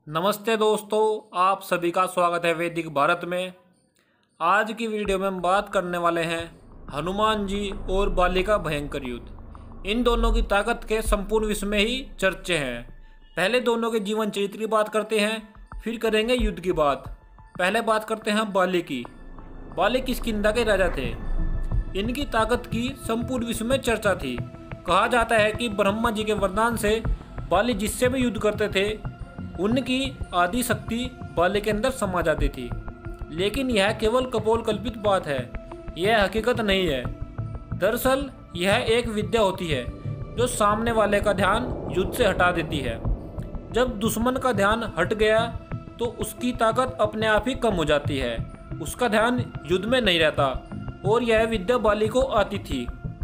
नमस्ते दोस्तों, आप सभी का स्वागत है वैदिक भारत में। आज की वीडियो में हम बात करने वाले हैं हनुमान जी और बाली का भयंकर युद्ध। इन दोनों की ताकत के संपूर्ण विश्व में ही चर्चे हैं। पहले दोनों के जीवन चरित्र की बात करते हैं, फिर करेंगे युद्ध की बात। पहले बात करते हैं बाली की। बाली किष्किंधा के राजा थे। इनकी ताकत की संपूर्ण विश्व में चर्चा थी। कहा जाता है कि ब्रह्मा जी के वरदान से बाली जिससे भी युद्ध करते थे उनकी आदि शक्ति बाली के अंदर समा जाती थी। लेकिन यह केवल कपोल कल्पित बात है, यह हकीकत नहीं है। दरअसल यह एक विद्या होती है जो सामने वाले का ध्यान युद्ध से हटा देती है। जब दुश्मन का ध्यान हट गया तो उसकी ताकत अपने आप ही कम हो जाती है, उसका ध्यान युद्ध में नहीं रहता। और यह विद्या बाली को आती थी,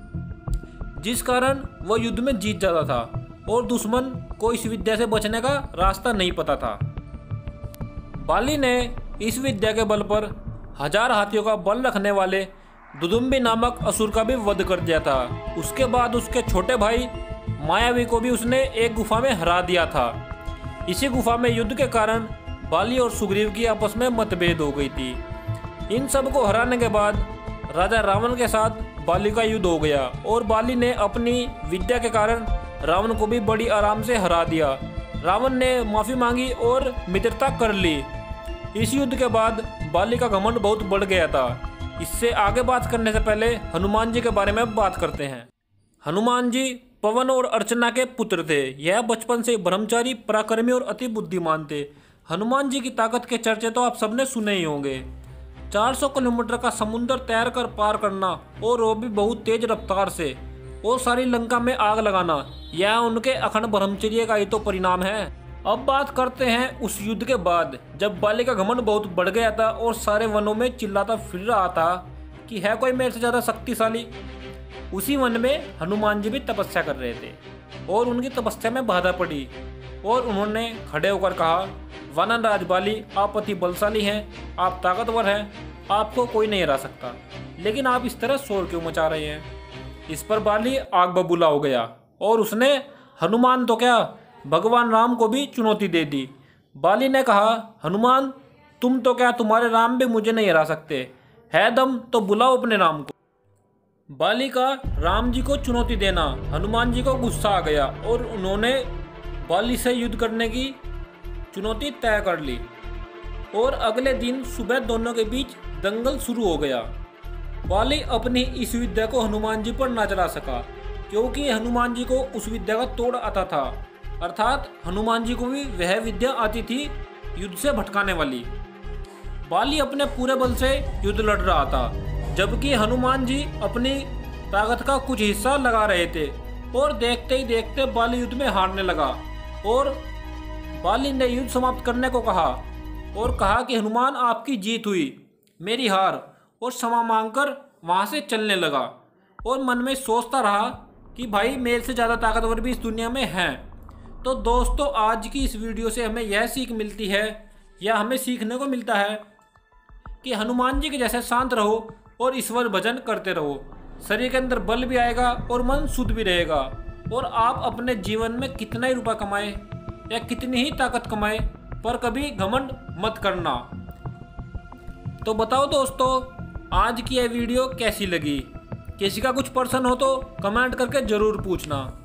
जिस कारण वह युद्ध में जीत जाता था और दुश्मन को इस विद्या से बचने का रास्ता नहीं पता था। बाली ने इस विद्या के बल पर 1000 हाथियों का बल रखने वाले दुदुम्बी नामक असुर का भी वध कर दिया था। उसके बाद उसके छोटे भाई मायावी को भी उसने एक गुफा में हरा दिया था। इसी गुफा में युद्ध के कारण बाली और सुग्रीव की आपस में मतभेद हो गई थी। इन सब को हराने के बाद राजा रावण के साथ बाली का युद्ध हो गया और बाली ने अपनी विद्या के कारण रावण को भी बड़ी आराम से हरा दिया। रावण ने माफ़ी मांगी और मित्रता कर ली। इस युद्ध के बाद बाली का घमंड बहुत बढ़ गया था। इससे आगे बात करने से पहले हनुमान जी के बारे में बात करते हैं। हनुमान जी पवन और अर्चना के पुत्र थे। यह बचपन से ब्रह्मचारी, पराक्रमी और अति बुद्धिमान थे। हनुमान जी की ताकत के चर्चे तो आप सबने सुने ही होंगे। 400 किलोमीटर का समुद्र तैर कर पार करना और वो भी बहुत तेज रफ्तार से, और सारी लंका में आग लगाना, यह उनके अखंड ब्रह्मचर्य का ही तो परिणाम है। अब बात करते हैं उस युद्ध के बाद, जब बाली का घमंड बहुत बढ़ गया था और सारे वनों में चिल्लाता फिर रहा था कि है कोई मेरे से ज़्यादा शक्तिशाली। उसी वन में हनुमान जी भी तपस्या कर रहे थे और उनकी तपस्या में बाधा पड़ी और उन्होंने खड़े होकर कहा, वानरराज बाली, आप अति बलशाली हैं, आप ताकतवर हैं, आपको कोई नहीं हरा सकता, लेकिन आप इस तरह शोर क्यों मचा रहे हैं। इस पर बाली आग बबूला हो गया और उसने हनुमान तो क्या, भगवान राम को भी चुनौती दे दी। बाली ने कहा, हनुमान तुम तो क्या, तुम्हारे राम भी मुझे नहीं हरा सकते, है दम तो बुलाओ अपने राम को। बाली का राम जी को चुनौती देना हनुमान जी को गुस्सा आ गया और उन्होंने बाली से युद्ध करने की चुनौती तय कर ली। और अगले दिन सुबह दोनों के बीच दंगल शुरू हो गया। बाली अपनी इस विद्या को हनुमान जी पर ना चला सका, क्योंकि हनुमान जी को उस विद्या का तोड़ आता था। अर्थात हनुमान जी को भी वह विद्या आती थी युद्ध से भटकाने वाली। बाली अपने पूरे बल से युद्ध लड़ रहा था, जबकि हनुमान जी अपनी ताकत का कुछ हिस्सा लगा रहे थे। और देखते ही देखते बाली युद्ध में हारने लगा और बाली ने युद्ध समाप्त करने को कहा और कहा कि हनुमान आपकी जीत हुई, मेरी हार, और क्षमा मांगकर वहाँ से चलने लगा। और मन में सोचता रहा कि भाई मेरे से ज़्यादा ताकतवर भी इस दुनिया में हैं। तो दोस्तों, आज की इस वीडियो से हमें यह सीख मिलती है, या हमें सीखने को मिलता है कि हनुमान जी के जैसे शांत रहो और ईश्वर भजन करते रहो। शरीर के अंदर बल भी आएगा और मन शुद्ध भी रहेगा। और आप अपने जीवन में कितना ही रुपया कमाए या कितनी ही ताकत कमाए, पर कभी घमंड मत करना। तो बताओ दोस्तों, आज की यह वीडियो कैसी लगी? किसी का कुछ प्रश्न हो तो कमेंट करके ज़रूर पूछना।